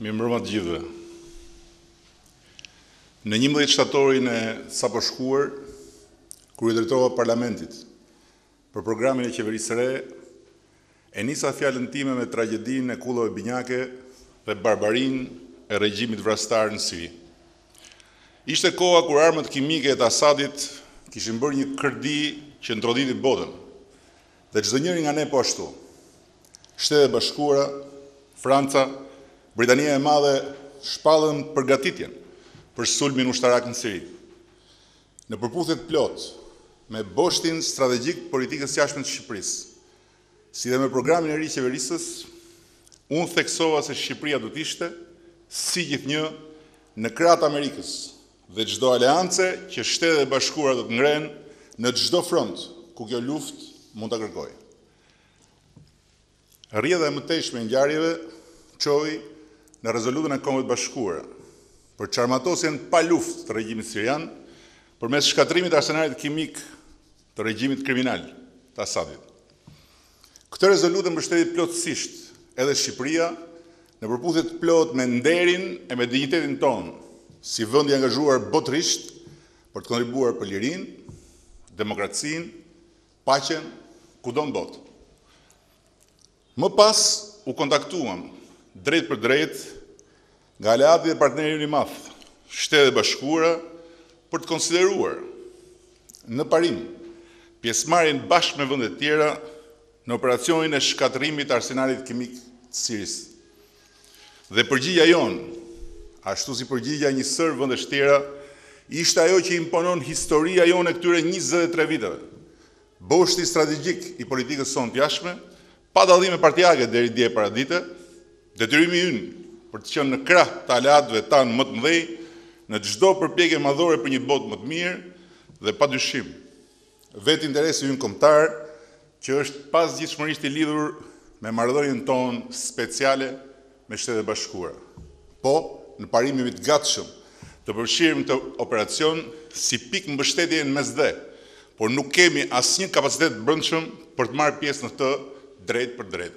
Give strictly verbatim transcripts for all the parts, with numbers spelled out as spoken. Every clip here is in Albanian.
Mirëmbrëma të gjithëve. Në njëmbëdhjetë shtatorin e sapo shkuar, kur i drejtova Parlamentit për programin e qeverisë së re, e nisa fjalën time me tragjedinë e kullave binjake dhe barbarinë e regjimit vrastar në Siri. Ishte koha kur armët kimike të Asadit kishin bërë një kërdi që ndrodhiti botën, dhe çdo njëri nga ne po ashtu. Shtetet e Bashkuara, Franca, Britania e Madhe shpallën përgatitjen për sulmin ushtarak në Siri. Në përputhjet plot me boshtin strategjik politikës jashtme të Shqipërisë, si dhe me programin e ri qeverisës, unë theksova se Shqipëria do të ishte, si gjithnjë, në krahët e Amerikës dhe çdo aleance që Shtetet e Bashkuara do të ngrenë në çdo front ku kjo luftë mund ta kërkojë. Rrjedha e mëtejshme e ngjarjeve çoi në rezolutën e Kombeve të Bashkuara për çarmatosjen pa luftë të regjimit sirian përmes shkatrimit të arsenalit kimik të regjimit kriminal të Asadit. Këtë rezolutë mbështeti plotësisht edhe Shqipëria në përputhje të plot me nderin e me dinjitetin tonë si vend i angazhuar botërisht për të kontribuar për lirinë, demokracinë, paqen kudo në botë. Më pas u kontaktuam drejt për drejt nga aleati dhe partneri i madh, Shtetet e Bashkuara, për të konsideruar në parim pjesëmarrjen bashkë me vende të tjera në operacionin e shkatërimit të arsenalit kimik të Sirisë. Dhe përgjigjja jonë, ashtu si përgjigjja një sër vendesh tjera, ishte ajo që imponon historia jonë e këtyre njëzet e tre viteve. Boshti strategjik i politikës sonë të jashtme, pa dallime partijake deri dje paradite, detyrimi ynë për të qenë në krah të aleatëve tanë më të mëdhej në çdo përpjekje madhore për një botë më të mirë dhe padyshim vetë interesi ynë kombëtar që është pasgjithshmërisht i lidhur me marrëdhënien tonë speciale me Shtetet e Bashkuara. Po, në parim jemi të gatshëm të përfshirim të operacion si pikë mbështetje në mesdhe, por nuk kemi asnjë kapacitet të brendshëm për të marrë pjesë në këtë drejt për drejt.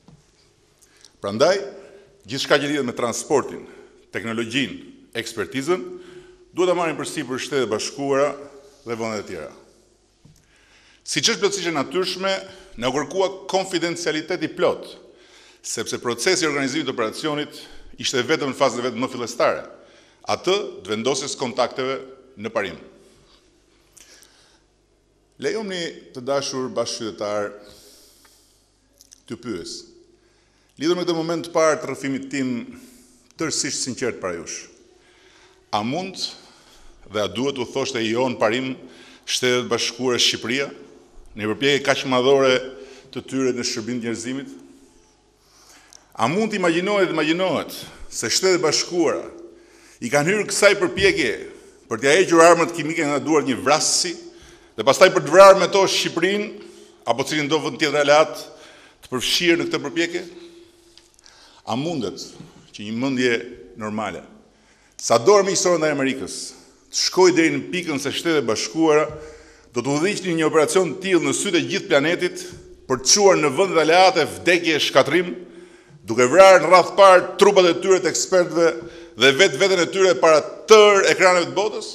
Prandaj, gjithçka që lidhet me transportin, teknologjinë, ekspertizën, duhet ta marrin përsipër Shtetet e Bashkuara dhe vendet e tjera. Siç është plotësisht e natyrshme, na u kërkua konfidencialitet i plot, sepse procesi i organizimit të operacionit ishte vetëm në fazën e vet më fillestare, atë të vendosjes kontakteve në parim. Lejoni të dashur bashkëqytetar të pyes. Lidhur me këtë moment të parë të rrëfimit tim tërësisht sinqert para jush. A mund dhe a duhet u thoshte jo në parim Shtetet e Bashkuara Shqipëria në një përpjekje kaq madhore të tyre në shërbim të njerëzimit? A mund të imagjinohet dhe imagjinohet se Shtetet e Bashkuara i kanë hyrë kësaj përpjekje për t'ia hequr armët kimike nga duart një vrasësi dhe pastaj për të vrarë me to Shqipërinë apo cilin do vend tjetër aleat të përfshirë në këtë përpjekje? A mundet që një mendje normale, sa dorë miqësore ndaj Amerikës, të shkojë deri në pikën se Shtetet e Bashkuara do të udhëhiqnin një operacion të tillë në sytë e gjithë planetit për të çuar në vendet aleate vdekje e shkatrim, duke vrarë në radhë parë trupat e tyre të ekspertëve dhe vetë veten e tyre para tërë ekraneve të botës?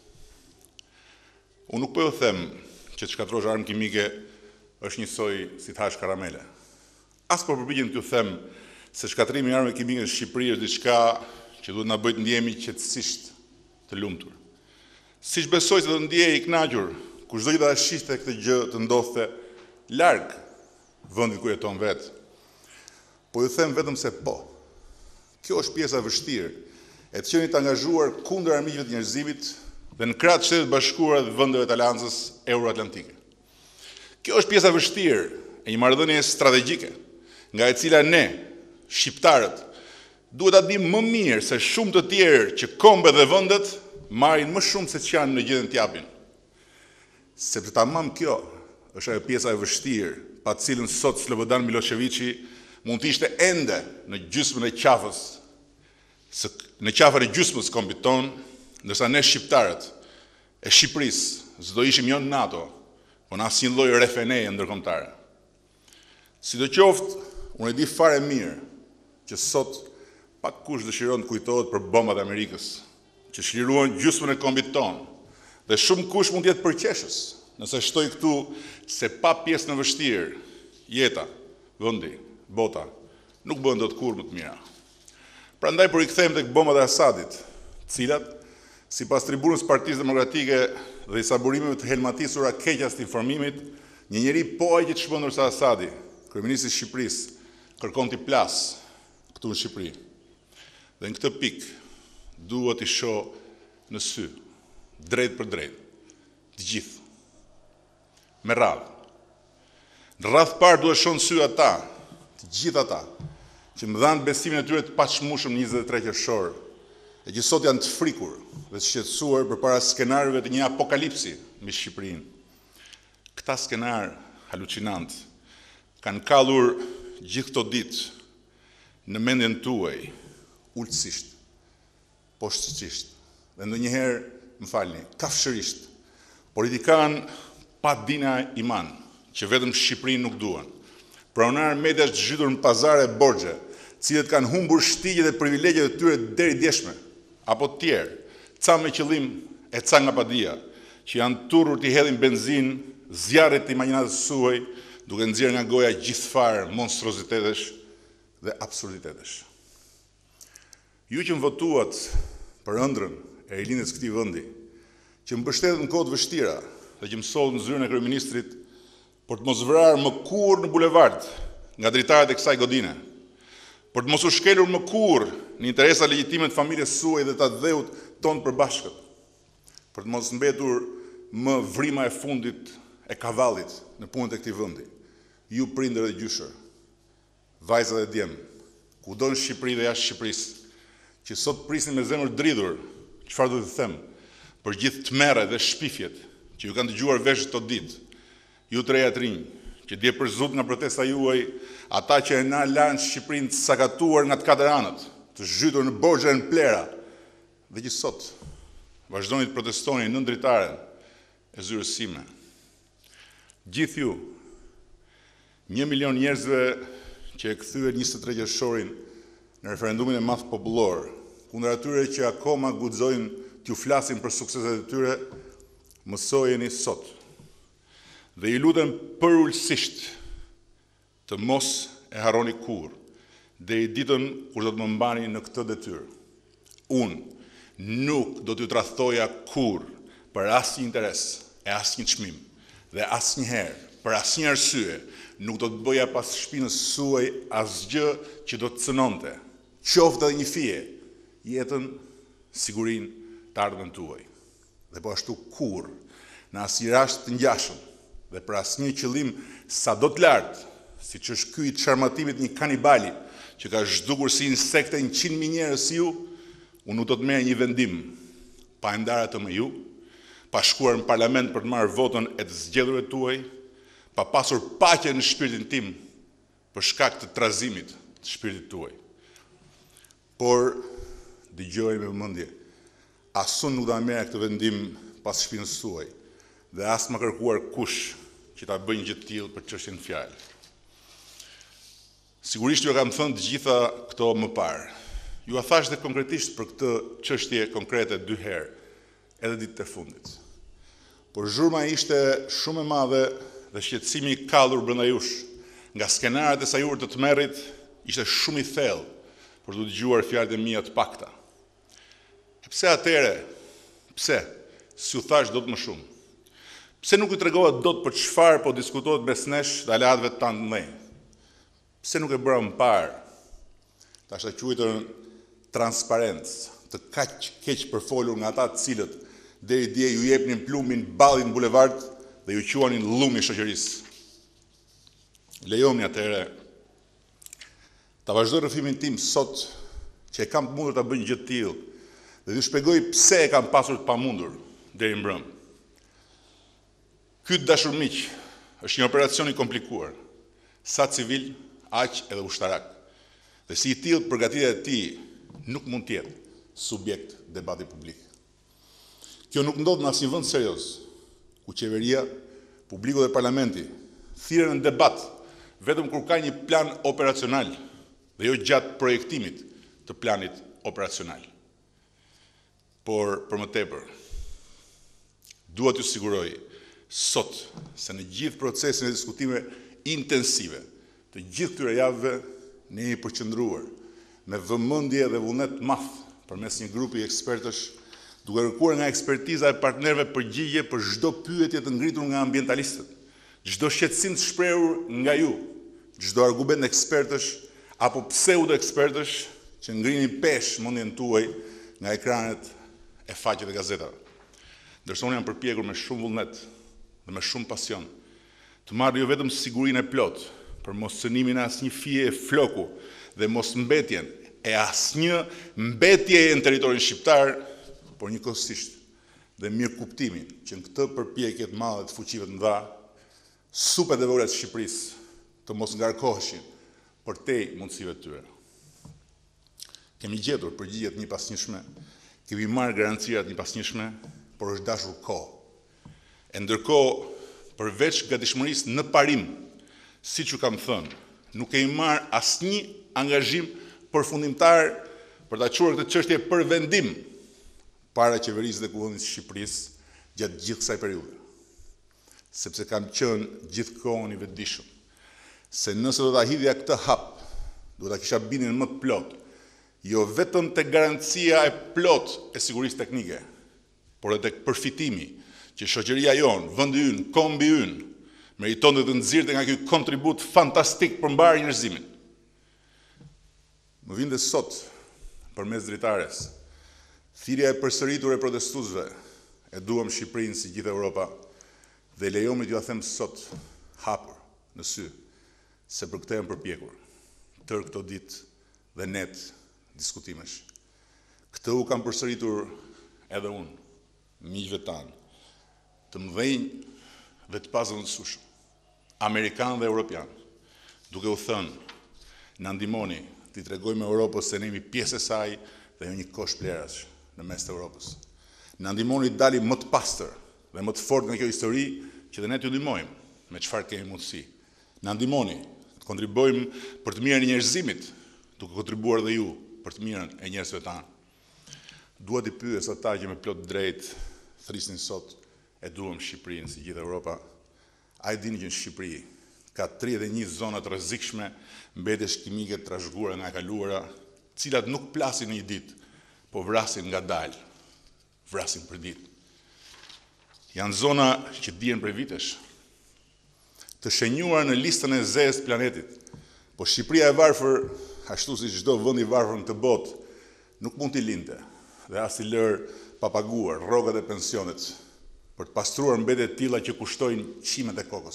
Unë nuk po ju them që të shkatrosh armë kimike është njësoj si të hash karamele. As po përpiqem t'ju them se shkatrimi i armëve kimike në Shqipëri është diçka që duhet na bëjë të ndjehemi qetësisht të lumtur. Siç besoj se do të ndjehej i kënaqur kur çdo gjë ta shihte këtë gjë të ndodhte larg vendit ku jeton vet. Po ju them vetëm se po. Kjo është pjesa e vështirë e të qenit të angazhuar kundër armiqve të njerëzimit dhe në krah të Shtetit të Bashkuara dhe vendeve të Aleancës Euroatlantike. Kjo është pjesa e vështirë e një marrëdhënie strategjike, nga e cila ne, shqiptarët, duhet ta dimë më mirë se shumë të tjerë që kombet dhe vendet marrin më shumë se ç'janë në gjendje të japin. Sepse tamam kjo është ajo pjesa e vështirë, pa të cilën sot Slobodan Miloševići mund të ishte ende në gjysmën e qafës, në qafën e gjysmës kombit ton, ndërsa ne shqiptarët e Shqipërisë s'do ishim jo në NATO, po në asnjë lloj refeneje ndërkombëtare. Sidoqoftë, unë e di fare mirë që sot Pak kush dëshiron të kujtohet për bombat e Amerikës, që shliruan gjysmën e kombit tonë, dhe shumë kush mund të jetë përqeshës, nëse shtoj këtu se pa pjesë në vështirë, jeta, vendi, bota, nuk bën dot kurrë më të mira. Prandaj por i kthejmë tek bombat e Asadit, të cilat, sipas tribunës Partisë Demokratike dhe i saburimeve të helmatisura keqjas të informimit, një njeri po aq i çmendur sa Asadi, kryeministri i Shqipërisë, kërkon t'i plas këtu në Shqipëri. Dhe në këtë pikë duhet i shoh në sy, drejt për drejt, të gjithë, me radhë. Në radhë parë duhet shoh në sy ata, të gjithë ata, që më dhanë besimin e tyre të paqmueshëm njëzet e tre qershor, e që sot janë të frikur dhe të shqetësuar përpara skenarëve të një apokalipsi mbi Shqipërinë. Këta skenar halucinant kanë kallur gjithë këto ditë në mendjen tuaj, ulësisht, poshtësisht, dhe ndonjëherë, më falni, kafshërisht, politikan pa dina iman, që vetëm Shqipërinë nuk duan. Pronar mediash të zhytur në pazare e borxhe, cilët kanë humbur shtigjet e privilegjet e tyre deri djeshme, apo të tjerë, ca me qëllim e ca nga padia, që janë turrur t'i hedhin benzinë, zjarret të imagjinatës suaj, duke nxjerrë nga goja gjithfarë monstruozitetesh dhe absurditetesh. Ju që më votuat për ëndrrën e rilindjes këtij vendi, që më mbështetet në kohë të vështira dhe që më sollt në zyrën e kryeministrit për të mos vrarë më kurrë në bulevard nga dritarët e kësaj godine, për të mos u shkelur më kurrë në interesa legjitime të familjes suaj dhe të dheut tonë përbashkët, për të mos mbetur më vrima e fundit e kavallit në punët e këtij vendi. Ju prindër dhe gjyshër, vajza dhe djem, kudo në Shqipëri dhe jashtë Shqipërisë, që sot prisni me zemër dridhur, çfarë do të them, për gjithë tmerret dhe shpifjet që ju kanë dëgjuar vesh këto ditë, ju të reja të rinj, që dje përzut nga protesta juaj, ata që e na lanë Shqipërinë të sakatuar nga të katër anët, të zhytur në borxhe në plera, dhe që sot vazhdoni të protestoni nën dritaren e zyrës sime. Gjithë ju, një milion njerëzve që e kthyer njëzet e tre qershorin në referendumin e madh popullor, kundër atyre që akoma guxojnë t'ju flasin për sukseset e tyre, mësojeni sot. Dhe i lutem përullësisht të mos e harroni kurrë, deri ditën kur do të më mbani në këtë detyrë. Unë nuk do t'ju tradhtoja kurrë për asnjë interes e asnjë çmim, dhe asnjëherë, për asnjë arsye, nuk do të bëja pas shpinës suaj asgjë që do të cënonte, qoftë edhe një fije, jetën, sigurinë, të ardhmen tuaj. Dhe po ashtu kurrë, në asnjë rast të ngjashëm, dhe për asnjë qëllim sado të lartë, siç është ky i çarmatimit një kanibali që ka zhdukur si insekte njëqind mijë njerëz si ju, unë nuk do të merr një vendim pa e ndarë atë me ju, pa shkuar në parlament për të marrë votën e të zgjedhurve tuaj, pa pasur paqe në shpirtin tim për shkak të trazimit të shpirtit tuaj. Por, dëgjoj me vëmendje, asun nuk do ta merr këtë vendim pas shpinës suaj, dhe as më kërkuar kush që ta bëjnë gjë të tillë për çështjen fjalë. Sigurisht ju e kam thënë të gjitha këto më parë. Ju a thash dhe konkretisht për këtë çështje konkrete dy herë, edhe ditët e fundit. Por zhurma ishte shumë e madhe dhe shqetësimi i kallur brenda jush, nga skenaret e saj urtë të tmerrit, ishte shumë i thellë për të dëgjuar fjalët e mia të pakta. E pse atëre? Pse? Si u thash dot më shumë? Pse nuk u tregova dot për çfarë po diskutohet mes nesh dhe aleatëve tanë të mëdhenj? Pse nuk e bëra më parë? Tash ta quajtur transparencë, të kaq keq përfolur nga ata të cilët deri dje ju jepnin plumin ballit në bulevard dhe ju quanin llumi i shoqërisë. Lejoni atëherë ta vazhdoj rrëfimin tim sot që e kam të mundur ta bëj një gjë të tillë dhe ju shpjegoj pse e kam pasur të pamundur deri mbrëm. Ky dashur miq është një operacion i komplikuar, sa civil, aq edhe ushtarak. Dhe si i tillë përgatitja e tij nuk mund të jetë subjekt debati publik. Kjo nuk ndodh në asnjë vend serioz, ku qeveria, publiku dhe parlamenti thirren në debat vetëm kur ka një plan operacional dhe jo gjatë projektimit të të planit operacional. Por, për më tepër, dua t'ju siguroj sot se në gjithë procesin e diskutime intensive të gjithë këtyre javëve ne jemi përqendruar me vëmendje dhe vullnet madh përmes një grupi ekspertësh, duke kërkuar nga ekspertiza e partnerëve përgjigje për çdo pyetje të ngritur nga ambientalistët, çdo shqetësim të shprehur nga ju, çdo argument ekspertësh apo pseudo ekspertësh që ngrinin pesh mendjen tuaj nga ekranet e faqet e gazetave. Ndërsa unë jam përpjekur me shumë vullnet dhe me shumë pasion të marrë jo vetëm sigurinë e plot për mos cënimin e asnjë fije e floku dhe mos mbetjen e asnjë mbetje në territorin shqiptar, por njëkohësisht dhe mirë kuptimin që në këtë përpjekje të madhe të fuqive të mëdha, supet e vogla të Shqipërisë të mos ngarkoheshin përtej mundësive të tyre. Kemi gjetur përgjigjet një pas njëshme, kemi marrë garanciat një pas njëshme, por është dashur kohë. E ndërkohë, përveç gatishmërisë në parim, siç ju kam thënë, nuk kemi marrë asnjë angazhim përfundimtar për ta çuar këtë çështje për vendim para qeverisë dhe kuvendit të Shqipërisë gjatë gjithë kësaj periudhe. Sepse kam qenë gjithkohën i vetëdijshëm se nëse do ta hidhja këtë hap, do ta kisha bindjen më të plot, jo vetëm tek garancia e plot e sigurisë teknike, por edhe tek përfitimi që shoqëria jonë, vendi ynë, kombi ynë, meritonte të nxirrte nga ky kontribut fantastik për mbarë njerëzimin. Më vinte sot, përmes dritares, thirrja e përsëritur e protestuesve e duam Shqipërinë si gjithë Europa dhe lejoni t'ju a them sot hapur në sy se për këtë jam përpjekur tërë këto ditë dhe net diskutimesh. Këtë u kam përsëritur edhe unë, miqve tanë, të mëdhenj dhe të pazëvendësueshëm, Amerikanë dhe Europianë, duke u thënë, na ndihmoni t'i tregojmë Europës se ne jemi pjesë e saj dhe jo një kosh plerash në mes të Europës. Na ndihmoni të dalim më të pastër dhe më të fortë nga kjo histori që dhe ne t'ju ndihmojmë me çfarë kemi mundësi. Na ndihmoni të kontribuojmë për të mirën e njerëzimit, duke kontribuar dhe ju për të mirën e njerëzve tanë. Dua t'i pyes ata që me plot drejt thrisnin sot e duam Shqipërinë si gjithë Europa. A e dini që në Shqipëri ka tridhjetë e një zona të rrezikshme mbetësh kimike të trashëguara nga e kaluara, të cilat nuk plasin në një ditë, po vrasin ngadalë, vrasin për ditë. Janë zona që dihen prej vitesh, të shenjuara në listën e zezë të planetit, po Shqipëria e varfër, ashtu si çdo vend i varfër në këtë botë, nuk mund t'i linte dhe as t'i lërë papaguar rrogat e pensionet për të pastruar mbetje të tilla që kushtojnë qimet e kokës.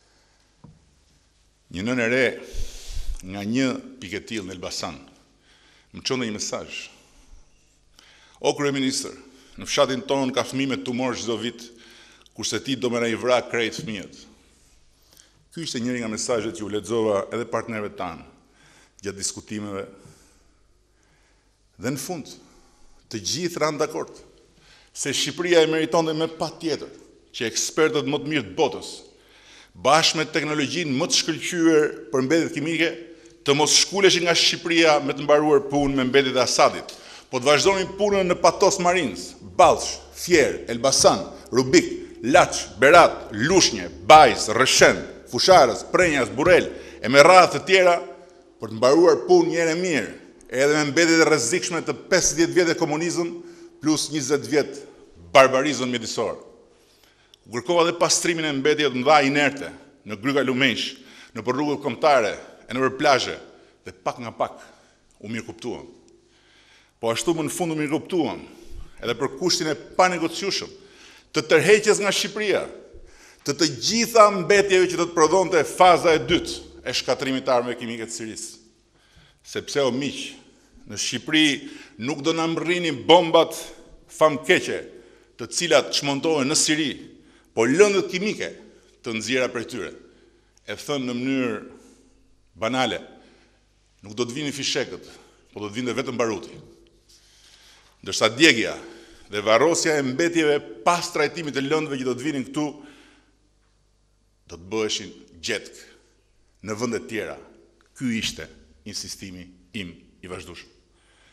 Një nënë e re nga një pikë e tillë në Elbasan më çonte një mesazh. O kryeministër, në fshatin tonë ka fëmijë me tumor çdo vit, kurse ti do më na i vrak krejt fëmijët. Ky ishte njëri nga mesazhet që u lexova edhe partnerëve tanë gjatë diskutimeve. Dhe në fund, të gjithë ranë dakord se Shqipëria e meritonte me patjetër që ekspertët më të mirë të botës, bashkë me teknologjinë më të shkëlqyer për mbetjet kimike, të mos shkuleshin nga Shqipëria me të mbaruar punë me mbetjet e Asadit, po të vazhdonin punën në Patos Marins, Ballsh, Fier, Elbasan, Rubik, Laç, Berat, Lushnjë, Bajs, Rëshen, Fusharës, Prenjas, Burrel e me radhë të tjera për të mbaruar punë një herë mirë, edhe me mbetjet e rrezikshme të pesëdhjetë vjet e komunizëm plus njëzet vjet barbarizëm mjedisor. U kërkova dhe pastrimin e mbetjeve të mëdha inerte në gryka lumenjsh, në për rrugët kombëtare e nëpër plazhe dhe pak nga pak u mirëkuptuam. Po ashtu më në fund u mirëkuptuam edhe për kushtin e panegociueshëm të tërheqjes nga Shqipëria të të gjitha mbetjeve që do të prodhonte faza e dytë e shkatrimit të armëve kimike të Sirisë. Sepse o miq, në Shqipëri nuk do na mrrinin bombat famkeqe, të cilat çmontohen në Siri, po lëndët kimike të nxjerra prej tyre. E thënë në mënyrë banale, nuk do të vinin fishekët, po do të vinte vetëm baruti. Ndërsa djegja dhe varrosja e mbetjeve pas trajtimit të lëndëve që do të vinin këtu, do të bëheshin gjetk në vende të tjera. Ky ishte insistimi im i vazhdueshëm.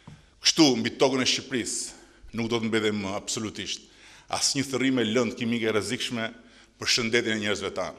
Kështu, mbi tokën e Shqipërisë, nuk do të mbetem më absolutisht asnjë thërrime lëndë kimike rrezikshme për shëndetin e njerëzve tanë.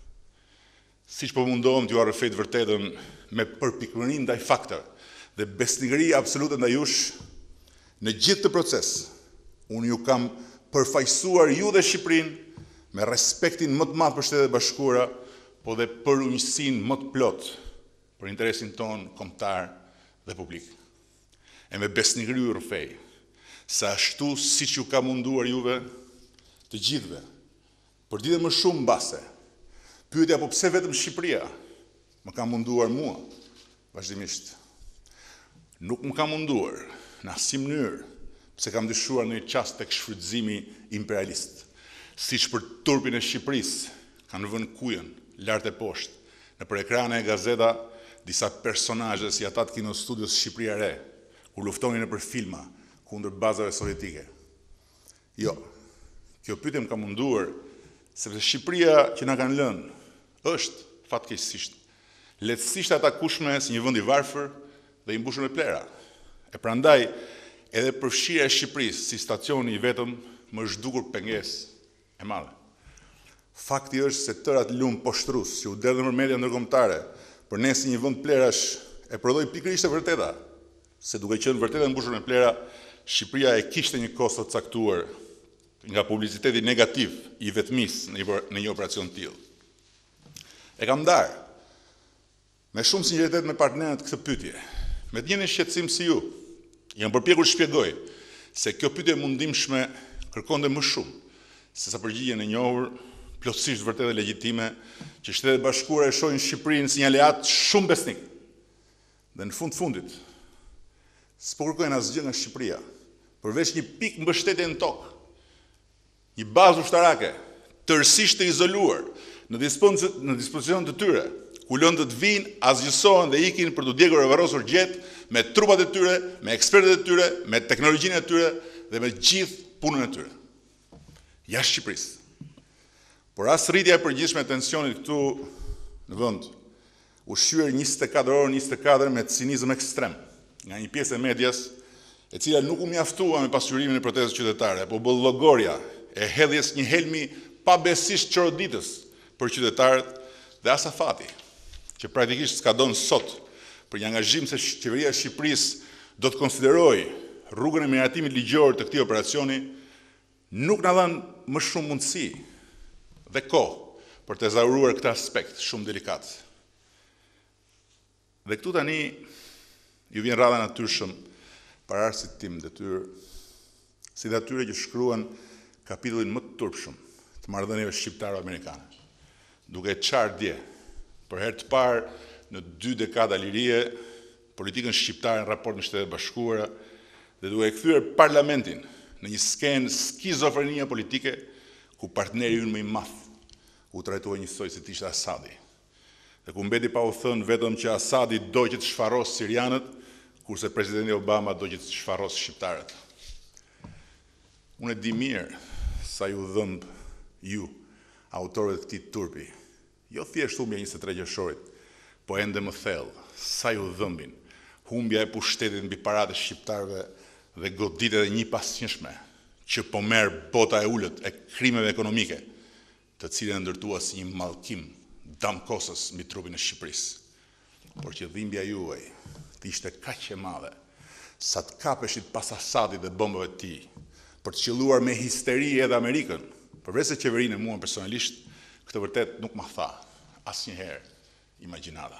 Siç po mundohem t'ju arrëfej të vërtetën me përpikërinë ndaj fakteve dhe besnikëri absolute ndaj jush, në gjithë të proces, unë ju kam përfaqësuar ju dhe Shqipërinë me respektin më të madh për Shtetet e Bashkuara, po dhe për unësinë më të plotë për interesin ton kombëtar dhe publik. E me besnikëri ju rrëfej, se ashtu siç ju ka munduar juve të gjithëve, për ditë më shumë mbase, pyetja po pse vetëm Shqipëria më ka munduar mua vazhdimisht. Nuk më ka munduar në asnjë mënyrë pse kam dyshuar në një çast tek shfrytëzimi imperialist, siç për turpin e Shqipërisë kanë vënë kujën lart e poshtë në për ekrane e gazeta disa personazhe si ata të kinostudios Shqipëria e Re, kur luftonin nëpër filma kundër bazave sovjetike. Jo, kjo pyetje më ka munduar sepse Shqipëria që na kanë lënë është fatkeqësisht lehtësisht e atakueshme si një vend i varfër dhe i mbushur me plera. E prandaj edhe përfshirja e Shqipërisë si stacioni i vetëm më është dukur pengesë e madhe. Fakti është se tëra të lumë poshtrues që u derdhën në media ndërkombëtare për ne si një vend plerash e prodhoi pikërisht e vërteta, se duke qenë vërtetë e mbushur me plera, Shqipëria e kishte një kosto të caktuar nga publiciteti negativ i vetmis në një operacion të tillë. E kam ndarë me shumë sinqeritet me partnerët këtë pyetje, me të njëjtin shqetësim si ju. Jam përpjekur të shpjegoj se kjo pyetje mundimshme kërkonte më shumë se sa përgjigjen e njohur, plotësisht vërtetë dhe legjitime, që Shtetet e Bashkuara e shohin Shqipërinë si një aleat shumë besnik. Dhe në fund fundit, s'po kërkojnë asgjë nga Shqipëria, përveç një pikë mbështetje në tokë, një bazë ushtarake, tërësisht të izoluar në dispozicion të tyre, ku lëndët vinë, asgjësohen dhe ikin për të djegur e varrosur gjetë me trupat e tyre, me ekspertët e tyre, me teknologjinë e tyre dhe me gjithë punën e tyre. Jashtë Shqipërisë. Por as rritja e përgjithshme e tensionit këtu në vend, u shqyer njëzet e katër orë njëzet e katër me cinizëm ekstrem nga një pjesë e medias, e cila nuk u mjaftua me pasqyrimin e protestës qytetare, po bë llogoria e hedhjes një helmi pabesisht çoroditës për qytetarët dhe asafati, që praktikisht s'ka donë sot për një angazhim se qeveria e Shqipërisë do të konsiderojë rrugën e miratimit ligjor të këtij operacioni, nuk na dhan më shumë mundësi dhe kohë për të zauruar këtë aspekt shumë delikat. Dhe këtu tani ju vjen radha natyrshëm pararësit tim detyrë, si dhe atyre që shkruan kapitullin më të turpshëm të marrëdhënieve shqiptaro-amerikane, duke qartë dje, për herë të parë në dy dekada lirie, politikën shqiptare në raport me Shtetet e Bashkuara dhe duke kthyer parlamentin në një skenë skizofrenie politike ku partneri ynë më i madh u trajtoi njësoj si të ishte Asadi. Dhe ku mbeti pa u thënë vetëm që Asadi do që të shfarros sirianët, kurse presidenti Obama do që të shfarros shqiptarët. Unë e di mirë sa ju dhëmb ju, autorët këtij turpi, jo thjesht humbja njëzet e tre qershorit, po ende më thellë, sa ju dhëmbin, humbja e pushtetit mbi paratë e shqiptarëve dhe goditet e një pasnjëshme që po merr bota e ulët e krimeve ekonomike, të cilën ndërtua si një mallkim damkosës mbi trupin e Shqipërisë. Por që dhimbja juaj të ishte kaq e madhe sa të kapeshit pas Asadit dhe bombave të tij, për të qelluar me histeri edhe Amerikën, përveç se qeverinë e mua personalisht, këtë vërtet nuk ma tha asnjëherë imagjinata.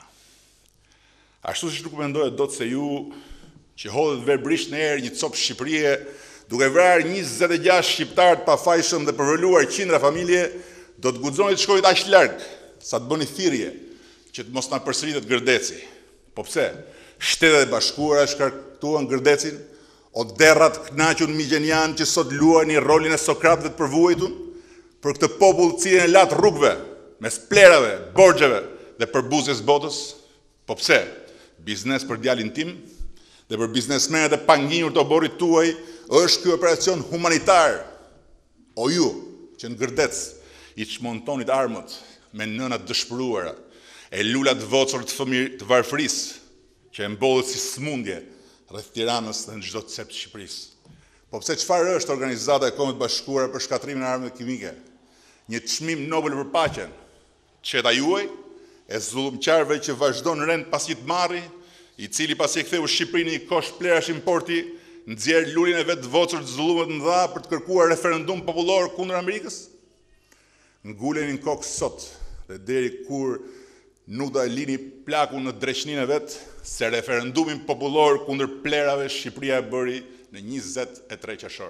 Ashtu siç nuk mendohet dot se ju që hodhet verbrisht në erë një copë Shqipërie, duke vrarë njëzet e gjashtë shqiptar të pafajshëm dhe përvëluar qindra familje, do të guxoni të shkojit aq larg sa të bëni thirrje që të mos na përsëritet Gërdeci. Po pse? Shtetet e Bashkuara shkarkuan Gërdecin, o derrat kënaqur migjenian që sot luajnë rolin e Sokratëve të përvuajtur, për këtë popull cilën e lat rrugëve, mes plerave, borxheve dhe përbuzjes botës? Po pse? Biznes për djalin tim dhe për biznesmenët e panginjur të oborrit tuaj është ky operacion humanitar. O ju, që në Gërdec i çmontonit armët me nënat dëshpëruara, e lulat vocur të fëmijë të varfërisë, që e mbodhet si smundje rreth Tiranës dhe në çdo cep të Shqipërisë. Po pse çfarë është Organizata e Kombeve të Bashkuara për shkatrimin e armëve kimike? Një çmim Nobel për paqen, çeta juaj e zullumqarëve që vazhdon rend pasi të marri, i cili pasi e ktheu Shqipërinë në një kosh plerash importi, nxjerr lurin e vet të vocër të zullumet të mëdha për të kërkuar referendum popullor kundër Amerikës? Nguleni në kokë sot dhe deri kur nuk do e lini plakun në dreqninë e vet se referendumin popullor kundër plerave Shqipëria e bëri në njëzet e tre qershor.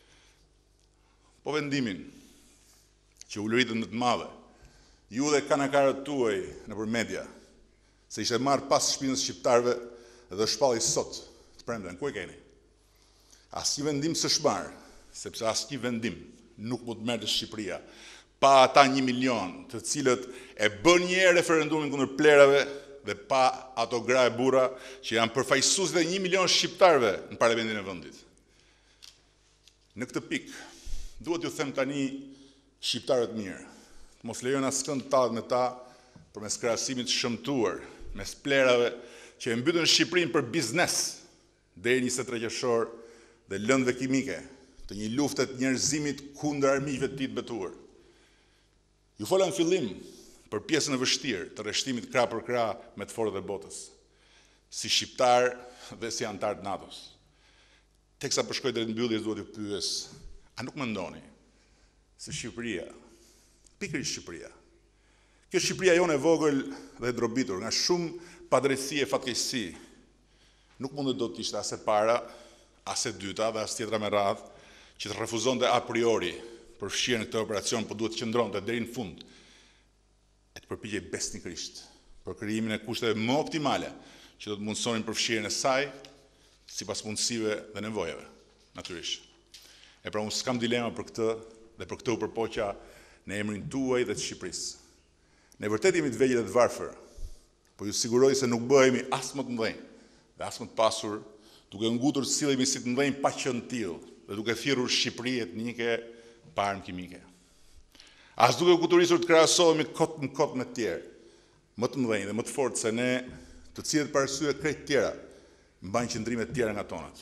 Po vendimin që u lëritën në të madhe, ju dhe kanakarët tuaj nëpër media, se ishte marrë pas shpinës shqiptarëve dhe shpalli sot të premten, ku e keni? Asnjë vendim s'është marrë, sepse asnjë vendim nuk mund të merrte Shqipëria pa ata një milion të cilët e bën një herë referendumin kundër plerave dhe pa ato gra e burra që janë përfaqësues dhe një milion shqiptarëve në parlamentin e vendit. Në këtë pikë, duhet ju them tani shqiptarët mirë, të mos lejojnë askënd të tallet me ta përmes krahasimit të shëmtuar mes plerave që e mbytën Shqipërinë për biznes deri njëzet e tre qershor dhe lëndëve kimike të një lufte të njerëzimit kundër armiqve të tij të betuar. Ju fola në fillim për pjesën e vështirë të rreshtimit krah për krah me të forët e botës, si shqiptar dhe si antar të NATO-s. Teksa po shkoj drejt mbylljes duhet ju pyes, a nuk mendoni se Shqipëria, pikërisht Shqipëria, kjo Shqipëria jonë e vogël dhe e drobitur nga shumë padrejtësi e fatkeqësi, nuk mundet do të ishte as e para, as e dyta dhe as tjetra me radhë, që të refuzonte a priori përfshirë në këtë operacion, po duhet të qëndronte deri në fund e të përpiqej besnikërisht për krijimin e kushteve më optimale që do të mundësonin përfshirjen e saj sipas mundësive dhe nevojave, natyrisht. E pra unë s'kam dilema për këtë dhe për këtë u përpoqja në emrin tuaj dhe të Shqipërisë. Ne vërtet jemi të vegjël dhe të varfër, po ju siguroj se nuk bëhemi as më të mëdhenj dhe as më të pasur, duke ngutur sillemi si të mëdhenj pa qenë tillë dhe duke thirrur Shqipëri etnike pa armë kimike. As duke u kuturisur të krahasohemi kot në kot me të tjerë, më të mëdhenj dhe më të fortë se ne, të cilët për arsye krejt tjera mbajnë qëndrime të tjera nga tonat.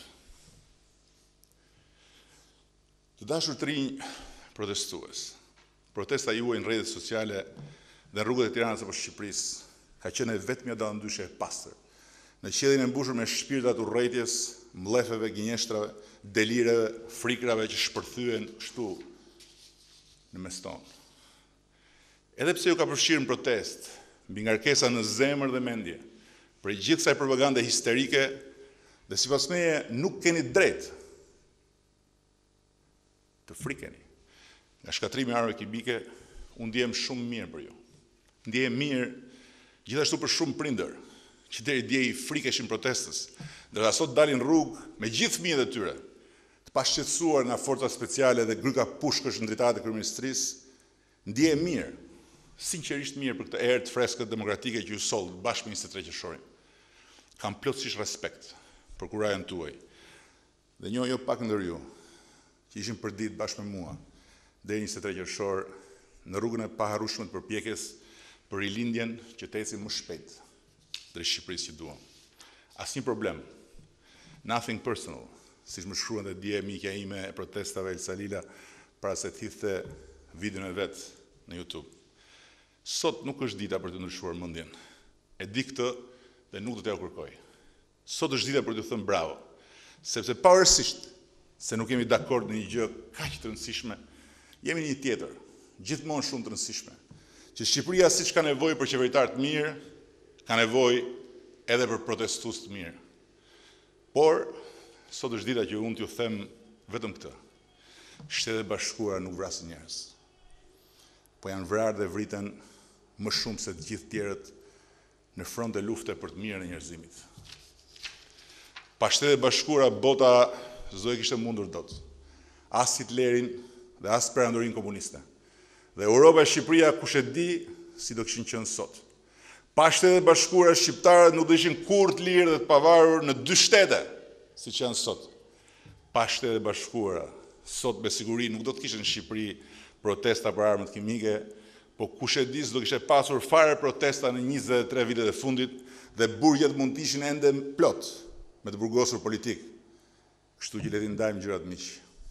Të dashur të rinj protestues, protesta juaj në rrjetet sociale dhe në rrugët e Tiranës apo Shqipërisë ka qenë vetëm dallandyshe e pastër, në qiellin e mbushur me shpirtat urrëties, mllefeve, gënjeshtrave, delireve, frikrave që shpërthyen kështu në mes tonë. Edhe pse ju ka përfshirë në protest, mbi ngarkesa në zemër dhe mendje, për gjithë kësaj propagande histerike, dhe sipas meje nuk keni drejt të frikeni. Nga shkatrimi i armëve kimike, unë ndjehem shumë mirë për ju. Ndjehem mirë gjithashtu për shumë prindër, që deri dje i frikeshin protestës, ndërsa sot dalin rrugë me gjithë fëmijët e tyre, të pashqetësuar nga forcat speciale dhe gryka pushkësh në dritaret e kryeministrisë, ndjehem mirë, sinqerisht mirë për këtë erë të freskët demokratike që ju soll bashkë me njëzet e tre qershorin. Kam plotësisht respekt për kurajën tuaj. Dhe njoh jo pak ndër ju, që ishin përdit bashkë me mua, deri njëzet e tre qershor në rrugën e paharrueshme të përpjekjes për rilindjen që të ecim më shpejt drejt Shqipërisë që duam. Asnjë problem. Nothing personal, siç më shkruan dhe dje mikja ime e protestave Elsa Lila para se të hidhte videon e vet në YouTube. Sot nuk është dita për të ndryshuar mendjen. E di këtë dhe nuk do t'ja kërkoj. Sot është dita për të thënë bravo, sepse pavarësisht se nuk jemi dakord në një gjë kaq të rëndësishme, jemi një tjetër, gjithmonë shumë të rëndësishme, që Shqipëria siç ka nevojë për qeveritar të mirë, ka nevojë edhe për protestues të mirë. Por sot është dita që unë t'ju them vetëm këtë. Shtetet e Bashkuara nuk vrasin njerëz, po janë vrarë dhe vriten më shumë se të gjithë tjerët në front e lufte për të mirën e njerëzimit. Pa Shtetet e Bashkuara bota s'do e kishte mundur dot. As Hitlerin dhe as perandorin komuniste. Dhe Europa e Shqipëria kush e di si do kishin qenë sot. Pa Shtetet e Bashkuara shqiptarët nuk do ishin kurrë të lirë dhe të pavarur në dy shtete, siç janë sot. Pa Shtetet e Bashkuara, sot me siguri nuk do të kishte në Shqipëri protesta për armët kimike, po kush e di s'do kishte pasur fare protesta në njëzet e tre vitet e fundit dhe burgjet mund të ishin ende plot me të burgosur politik, kështu që le t'i ndajmë gjërat miq.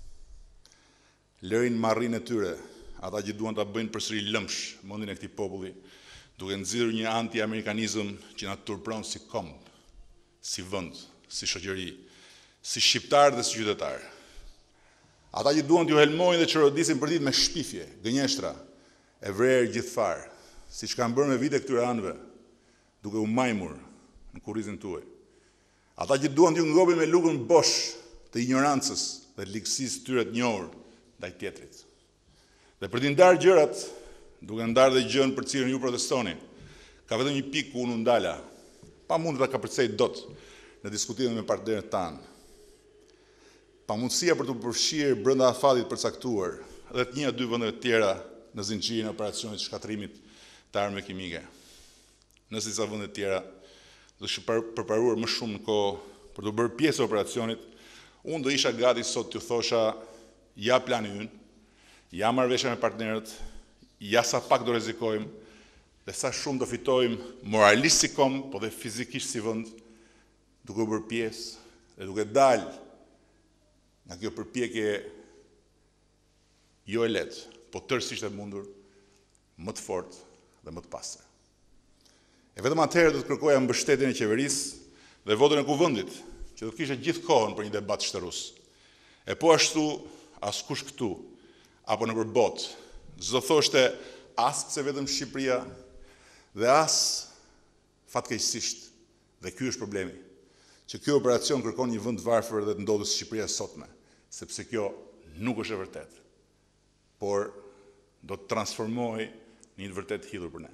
Lërin marrjen e tyre, ata që duan ta bëjnë përsëri lëmsh mendin e këtij populli, duke nxirrur një anti-amerikanizëm që na turpron si komb, si vend, si shoqëri, si shqiptar dhe si qytetar. Ata që duan t'ju helmojnë dhe çorodisin për ditë me shpifje, gënjeshtra, e vrerë gjithfar, siç kanë bërë me vite këtyre anëve, duke u majmur në kurrizin tuaj. Ata që duan t'ju ngopin me lugën bosh të ignorancës dhe ligësisë tyre të njohur ndaj tjetrit. Dhe për t'i ndarë gjërat, duke ndarë dhe gjën për cilën ju protestoni, ka vetëm një pikë ku unë ndala, pa mund të ta kapërcej dot në diskutimin me partnerët tanë. Pamundësia për të përfshirë brenda afatit përcaktuar dhe të një a dy vende të tjera në zinxhirin e operacionit të shkatrimit të armëve kimike. Nëse disa vende të tjera do të përparuar më shumë në kohë për të bërë pjesë e operacionit, unë do isha gati sot t'ju thosha ja plani ynë, ja marrëveshja me partnerët, ja sa pak do rrezikojmë dhe sa shumë do fitojmë moralisht si kom, po dhe fizikisht si vend, duke bërë pjesë dhe duke dalë nga kjo përpjekje jo e lehtë, po tërësisht e mundur, më të fortë dhe më të pastër. E vetëm atëherë do të kërkoja mbështetjen e qeverisë dhe votën e kuvendit, që do të kishte gjithë kohën për një debat shtërus. E po ashtu, askush këtu, apo nëpër botë, s'do thoshte as pse vetëm Shqipëria dhe as fatkeqësisht, dhe ky është problemi, që ky operacion kërkon një vend varfër dhe të ndodhur si Shqipëria sotme, sepse kjo nuk është e vërtetë, por do të transformohej në një të vërtetë hidhur për ne.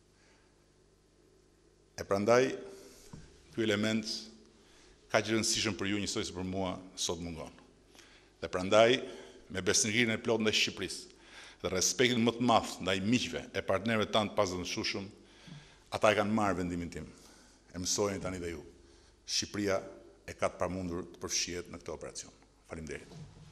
E prandaj, ky element ka që rëndësishëm për ju njësoj si për mua sot mungon. Dhe prandaj, me besnikinë e plotë ndaj Shqipërisë dhe respektin më të madh ndaj miqve e partnerëve tanë të pazëdhëshueshëm, ata e kanë marrë vendimin tim. E mësojeni tani dhe ju. Shqipëria e ka të pamundur të përfshihet në këtë operacion. Faleminderit.